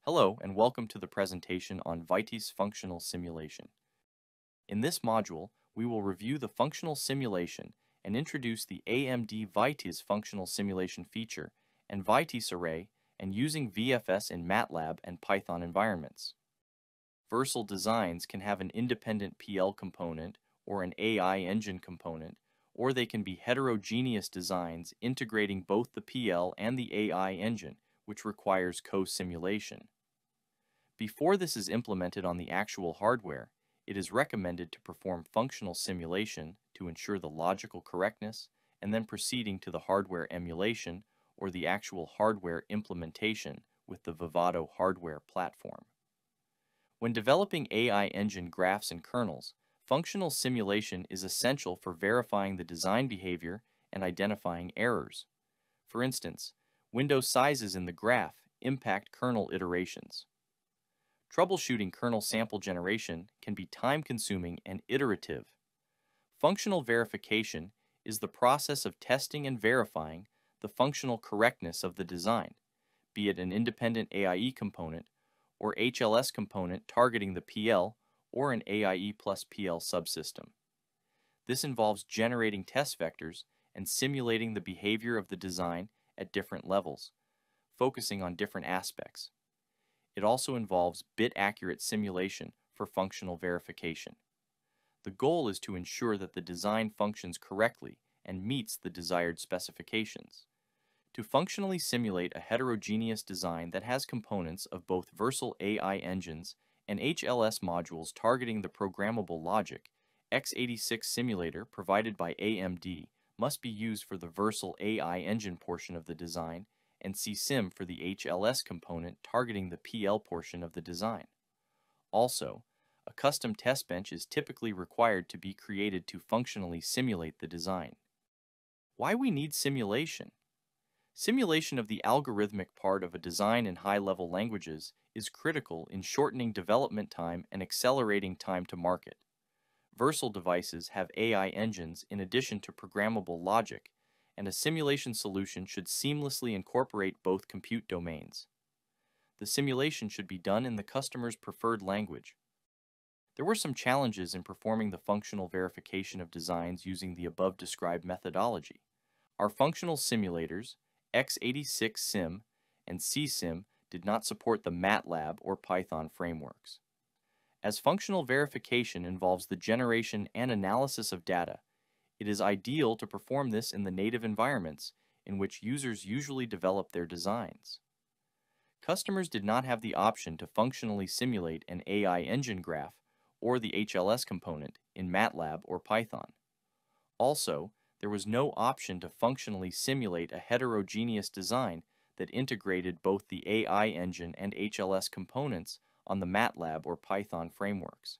Hello and welcome to the presentation on Vitis Functional Simulation. In this module, we will review the functional simulation and introduce the AMD Vitis Functional Simulation feature and Vitis array and using VFS in MATLAB and Python environments. Versal designs can have an independent PL component or an AI engine component, or they can be heterogeneous designs integrating both the PL and the AI engine, which requires co-simulation. Before this is implemented on the actual hardware, it is recommended to perform functional simulation to ensure the logical correctness and then proceeding to the hardware emulation or the actual hardware implementation with the Vivado hardware platform. When developing AI engine graphs and kernels, functional simulation is essential for verifying the design behavior and identifying errors. For instance, window sizes in the graph impact kernel iterations. Troubleshooting kernel sample generation can be time-consuming and iterative. Functional verification is the process of testing and verifying the functional correctness of the design, be it an independent AIE component or HLS component targeting the PL or an AIE plus PL subsystem. This involves generating test vectors and simulating the behavior of the design at different levels, focusing on different aspects. It also involves bit-accurate simulation for functional verification. The goal is to ensure that the design functions correctly and meets the desired specifications. To functionally simulate a heterogeneous design that has components of both Versal AI engines and HLS modules targeting the programmable logic, x86 simulator provided by AMD must be used for the Versal AI engine portion of the design and CSIM for the HLS component targeting the PL portion of the design. Also, a custom test bench is typically required to be created to functionally simulate the design. Why we need simulation? Simulation of the algorithmic part of a design in high-level languages is critical in shortening development time and accelerating time to market. Versal devices have AI engines in addition to programmable logic, and a simulation solution should seamlessly incorporate both compute domains. The simulation should be done in the customer's preferred language. There were some challenges in performing the functional verification of designs using the above described methodology. Our functional simulators, x86 Sim and CSIM, did not support the MATLAB or Python frameworks. As functional verification involves the generation and analysis of data, it is ideal to perform this in the native environments in which users usually develop their designs. Customers did not have the option to functionally simulate an AI engine graph or the HLS component in MATLAB or Python. Also, there was no option to functionally simulate a heterogeneous design that integrated both the AI engine and HLS components on the MATLAB or Python frameworks.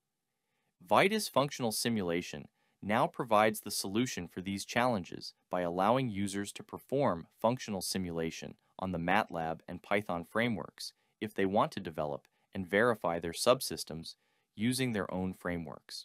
Vitis Functional Simulation now provides the solution for these challenges by allowing users to perform functional simulation on the MATLAB and Python frameworks if they want to develop and verify their subsystems using their own frameworks.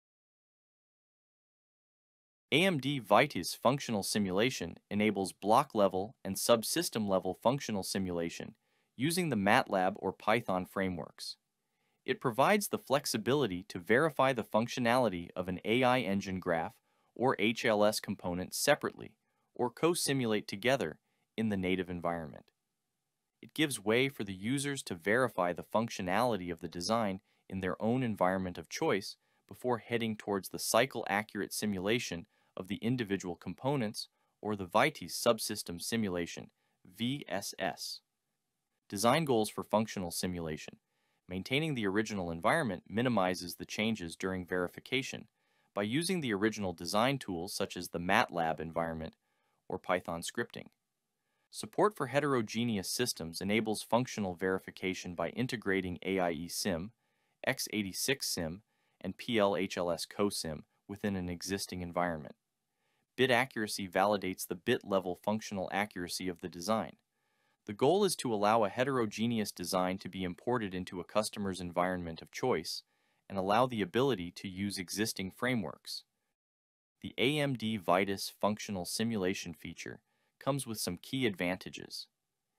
AMD Vitis Functional Simulation enables block-level and subsystem-level functional simulation using the MATLAB or Python frameworks. It provides the flexibility to verify the functionality of an AI engine graph or HLS component separately or co-simulate together in the native environment. It gives way for the users to verify the functionality of the design in their own environment of choice before heading towards the cycle-accurate simulation of the individual components or the Vitis subsystem simulation, VSS. Design goals for functional simulation. Maintaining the original environment minimizes the changes during verification by using the original design tools such as the MATLAB environment or Python scripting. Support for heterogeneous systems enables functional verification by integrating AIE Sim, x86 Sim, and PL/HLS CoSim within an existing environment. Bit accuracy validates the bit-level functional accuracy of the design. The goal is to allow a heterogeneous design to be imported into a customer's environment of choice and allow the ability to use existing frameworks. The AMD Vitis Functional Simulation feature comes with some key advantages.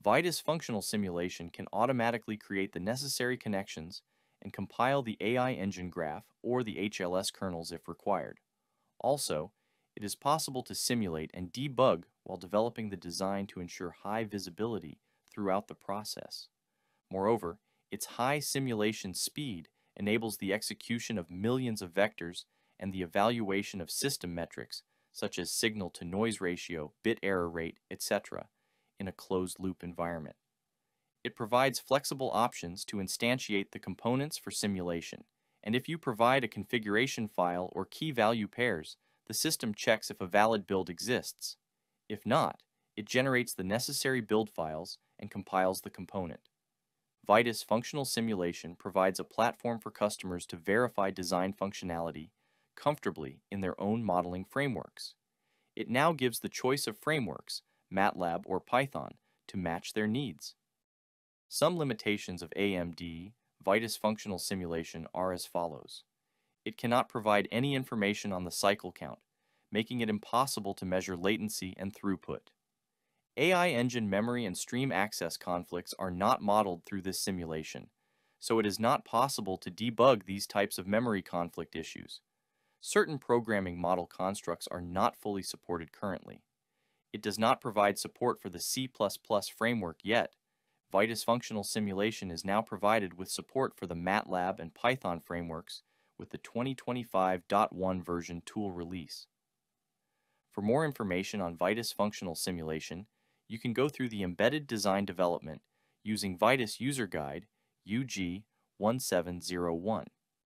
Vitis Functional Simulation can automatically create the necessary connections and compile the AI engine graph or the HLS kernels if required. Also, it is possible to simulate and debug while developing the design to ensure high visibility throughout the process. Moreover, its high simulation speed enables the execution of millions of vectors and the evaluation of system metrics such as signal-to-noise ratio, bit error rate, etc., in a closed-loop environment. It provides flexible options to instantiate the components for simulation, and if you provide a configuration file or key value pairs, the system checks if a valid build exists. If not, it generates the necessary build files and compiles the component. Vitis Functional Simulation provides a platform for customers to verify design functionality comfortably in their own modeling frameworks. It now gives the choice of frameworks, MATLAB or Python, to match their needs. Some limitations of AMD Vitis Functional Simulation are as follows. It cannot provide any information on the cycle count, making it impossible to measure latency and throughput. AI engine memory and stream access conflicts are not modeled through this simulation, so it is not possible to debug these types of memory conflict issues. Certain programming model constructs are not fully supported currently. It does not provide support for the C++ framework yet. Vitis Functional Simulation is now provided with support for the MATLAB and Python frameworks with the 2025.1 version tool release. For more information on Vitis Functional Simulation, you can go through the embedded design development using Vitis User Guide UG 1701.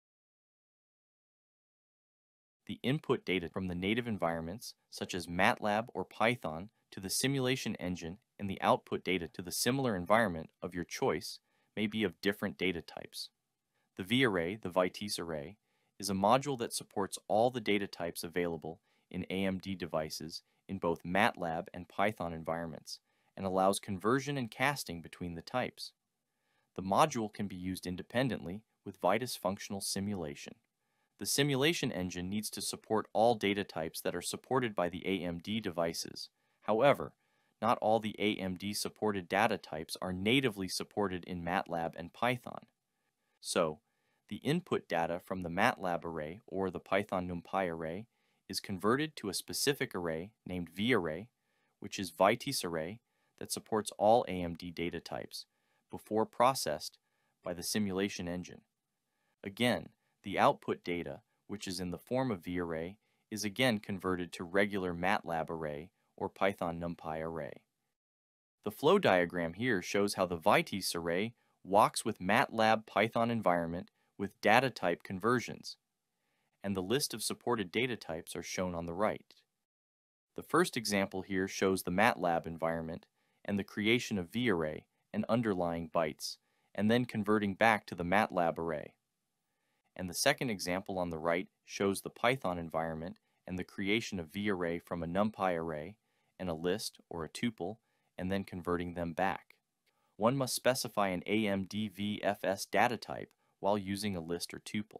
The input data from the native environments, such as MATLAB or Python, to the simulation engine and the output data to the similar environment of your choice may be of different data types. The V-Array, the Vitis Array, is a module that supports all the data types available in AMD devices in both MATLAB and Python environments and allows conversion and casting between the types. The module can be used independently with Vitis Functional Simulation. The simulation engine needs to support all data types that are supported by the AMD devices. However, not all the AMD-supported data types are natively supported in MATLAB and Python. So, the input data from the MATLAB array or the Python NumPy array is converted to a specific array named V-Array, which is Vitis Array that supports all AMD data types, before processed by the simulation engine. Again, the output data, which is in the form of V-Array, is again converted to regular MATLAB array or Python NumPy array. The flow diagram here shows how the Vitis array walks with MATLAB Python environment with data type conversions, and the list of supported data types are shown on the right. The first example here shows the MATLAB environment and the creation of V-Array and underlying bytes, and then converting back to the MATLAB array. And the second example on the right shows the Python environment and the creation of V-Array from a NumPy array and a list or a tuple, and then converting them back. One must specify an AMD VFS data type while using a list or tuple.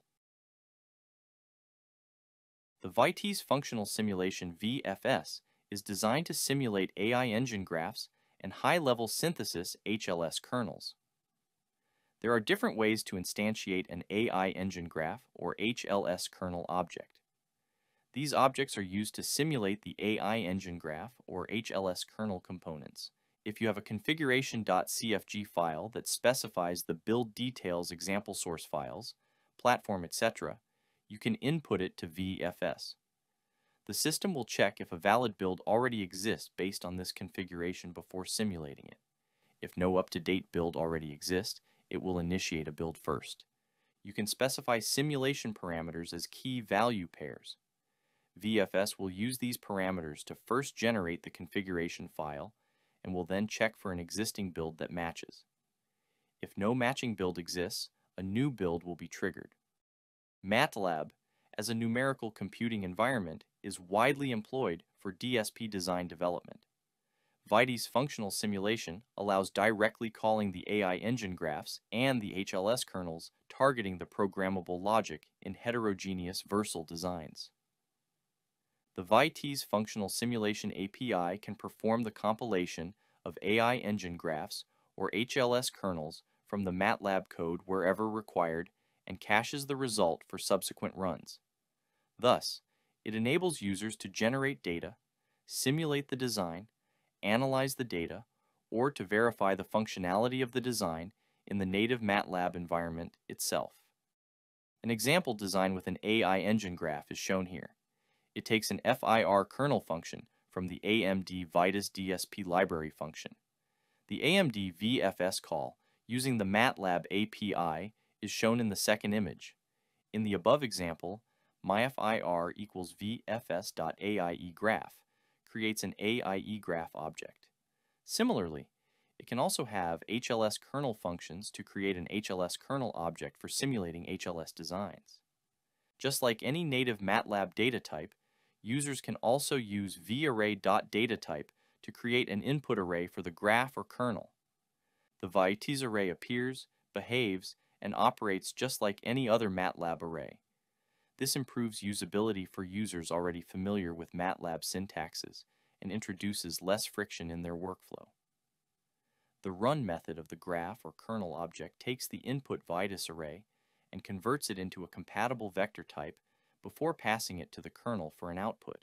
The Vitis Functional Simulation VFS is designed to simulate AI engine graphs and high-level synthesis HLS kernels. There are different ways to instantiate an AI engine graph or HLS kernel object. These objects are used to simulate the AI engine graph or HLS kernel components. If you have a configuration.cfg file that specifies the build details example source files, platform, etc., you can input it to VFS. The system will check if a valid build already exists based on this configuration before simulating it. If no up-to-date build already exists, it will initiate a build first. You can specify simulation parameters as key value pairs. VFS will use these parameters to first generate the configuration file and will then check for an existing build that matches. If no matching build exists, a new build will be triggered. MATLAB, as a numerical computing environment, is widely employed for DSP design development. Vitis Functional Simulation allows directly calling the AI engine graphs and the HLS kernels targeting the programmable logic in heterogeneous Versal designs. The Vitis Functional Simulation API can perform the compilation of AI engine graphs or HLS kernels from the MATLAB code wherever required and caches the result for subsequent runs. Thus, it enables users to generate data, simulate the design, analyze the data, or to verify the functionality of the design in the native MATLAB environment itself. An example design with an AI engine graph is shown here. It takes an FIR kernel function from the AMD Vitis DSP library function. The AMD VFS call using the MATLAB API is shown in the second image. In the above example, myFIR equals vfs.aiegraph creates an aiegraph object. Similarly, it can also have HLS kernel functions to create an HLS kernel object for simulating HLS designs. Just like any native MATLAB data type, users can also use varray.datatype to create an input array for the graph or kernel. The Vitis array appears, behaves, and operates just like any other MATLAB array. This improves usability for users already familiar with MATLAB syntaxes and introduces less friction in their workflow. The run method of the graph or kernel object takes the input Vitis array and converts it into a compatible vector type before passing it to the kernel for an output.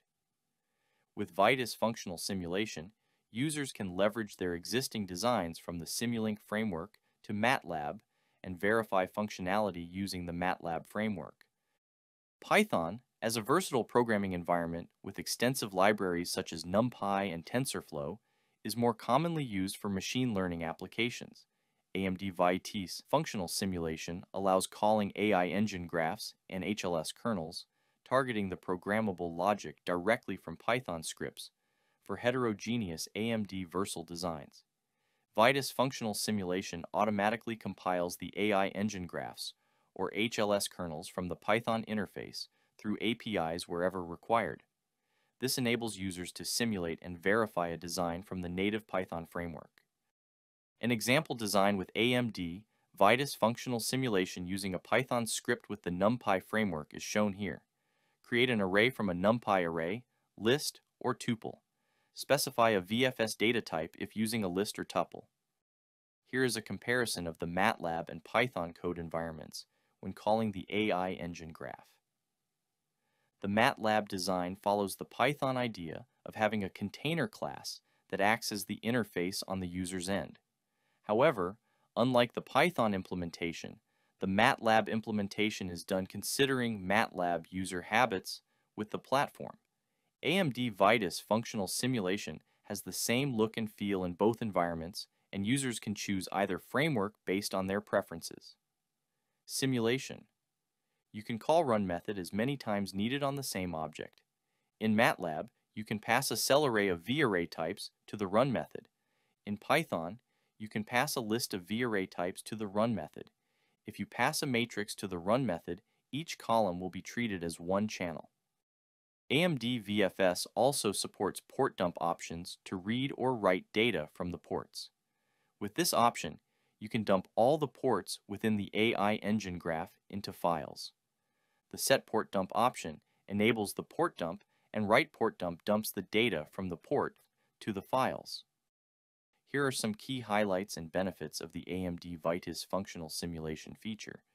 With Vitis Functional Simulation, users can leverage their existing designs from the Simulink framework to MATLAB and verify functionality using the MATLAB framework. Python, as a versatile programming environment with extensive libraries such as NumPy and TensorFlow, is more commonly used for machine learning applications. AMD Vitis Functional Simulation allows calling AI engine graphs and HLS kernels, targeting the programmable logic directly from Python scripts for heterogeneous AMD Versal designs. Vitis Functional Simulation automatically compiles the AI engine graphs, or HLS kernels, from the Python interface through APIs wherever required. This enables users to simulate and verify a design from the native Python framework. An example design with AMD Vitis Functional Simulation using a Python script with the NumPy framework is shown here. Create an array from a NumPy array, list, or tuple. Specify a VFS data type if using a list or tuple. Here is a comparison of the MATLAB and Python code environments when calling the AI engine graph. The MATLAB design follows the Python idea of having a container class that acts as the interface on the user's end. However, unlike the Python implementation, the MATLAB implementation is done considering MATLAB user habits with the platform. AMD Vitis Functional Simulation has the same look and feel in both environments, and users can choose either framework based on their preferences. Simulation. You can call run method as many times needed on the same object. In MATLAB, you can pass a cell array of varray types to the run method. In Python, you can pass a list of varray types to the run method. If you pass a matrix to the run method, each column will be treated as one channel. AMD VFS also supports port dump options to read or write data from the ports. With this option, you can dump all the ports within the AI engine graph into files. The set port dump option enables the port dump, and write port dump dumps the data from the port to the files. Here are some key highlights and benefits of the AMD Vitis Functional Simulation feature